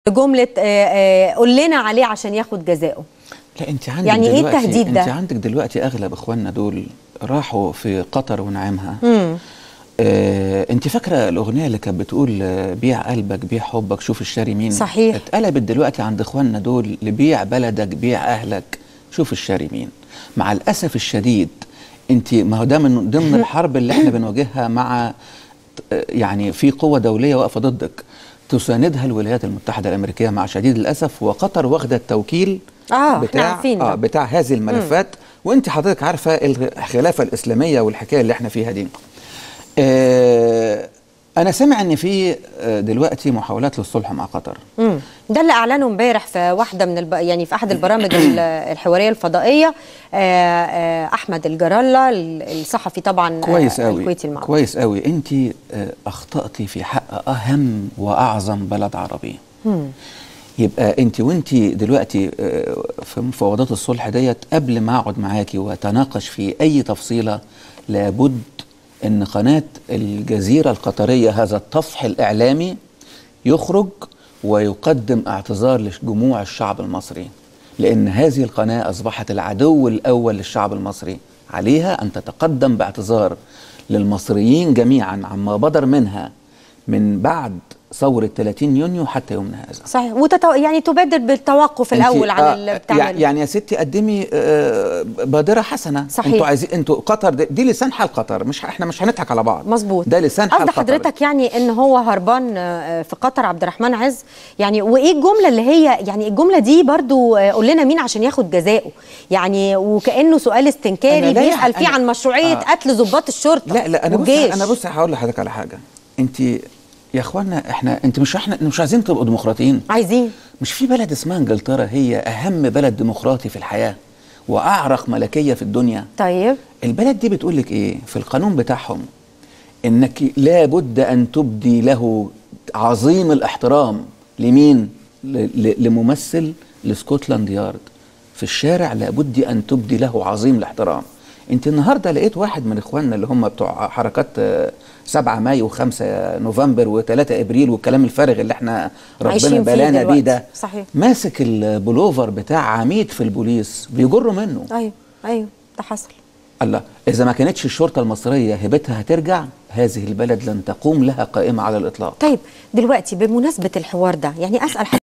جملة قول لنا عليه عشان ياخد جزاؤه. لا انت عندك يعني دلوقتي ايه التهديد ده؟ انت عندك دلوقتي اغلب اخواننا دول راحوا في قطر ونعمها. انت فاكره الاغنيه اللي كانت بتقول بيع قلبك بيع حبك شوف الشاري مين؟ صحيح. اتقلبت دلوقتي عند اخواننا دول لبيع بلدك بيع اهلك شوف الشاري مين. مع الاسف الشديد انت ما هو ده من ضمن الحرب اللي احنا بنواجهها مع يعني في قوه دوليه واقفه ضدك تساندها الولايات المتحده الامريكيه مع شديد الاسف، وقطر واخده التوكيل بتاع هذه الملفات. وانت حضرتك عارفه الخلافه الاسلاميه والحكايه اللي احنا فيها دي. انا سامع ان في دلوقتي محاولات للصلح مع قطر. ده اللي اعلنه امبارح في واحده من يعني في احد البرامج الحواريه الفضائيه. احمد الجرالة الصحفي طبعا كويس قوي الكويتي المعروف. كويس قوي. انت اخطأتي في حق اهم واعظم بلد عربي. يبقى وانت دلوقتي في مفاوضات الصلح ديت، قبل ما اقعد معاكي واتناقش في اي تفصيله لابد ان قناه الجزيره القطريه هذا الطفح الاعلامي يخرج ويقدم اعتذار لجموع الشعب المصري، لان هذه القناه اصبحت العدو الاول للشعب المصري. عليها ان تتقدم باعتذار للمصريين جميعا عما بدر منها من بعد ثورة 30 يونيو حتى يومنا هذا. صحيح. يعني تبادر بالتوقف الأول عن اللي بتعمله. يعني يا ستي قدمي بادرة حسنة. صحيح. انتوا عايزين، انتوا قطر دي لسان حال قطر، احنا مش هنضحك على بعض. مظبوط. ده لسان حال قطر. قصد حضرتك يعني ان هو هربان في قطر عبد الرحمن عز، يعني وايه الجملة اللي هي يعني الجملة دي برضو قول لنا مين عشان ياخد جزاؤه، يعني وكأنه سؤال استنكاري بيسأل فيه عن مشروعية قتل ضباط الشرطة. لا انا بص هقول لحضرتك على حاجة. انت يا اخوانا احنا مش عايزين تبقوا ديمقراطيين. عايزين. مش في بلد اسمها انجلترا هي اهم بلد ديمقراطي في الحياه واعرق ملكيه في الدنيا. طيب البلد دي بتقول لك ايه في القانون بتاعهم؟ انك لابد ان تبدي له عظيم الاحترام. لمين؟ لممثل لسكوتلاند يارد في الشارع لابد ان تبدي له عظيم الاحترام. انت النهارده لقيت واحد من اخواننا اللي هم بتوع حركات 7 مايو و5 نوفمبر و3 ابريل والكلام الفارغ اللي احنا ربنا بلانا بيه ده. صحيح. ماسك البلوفر بتاع عميد في البوليس بيجروا منه. ايوه ده حصل. الله، اذا ما كانتش الشرطه المصريه هيبتها هترجع، هذه البلد لن تقوم لها قائمه على الاطلاق. طيب دلوقتي بمناسبه الحوار ده يعني اسال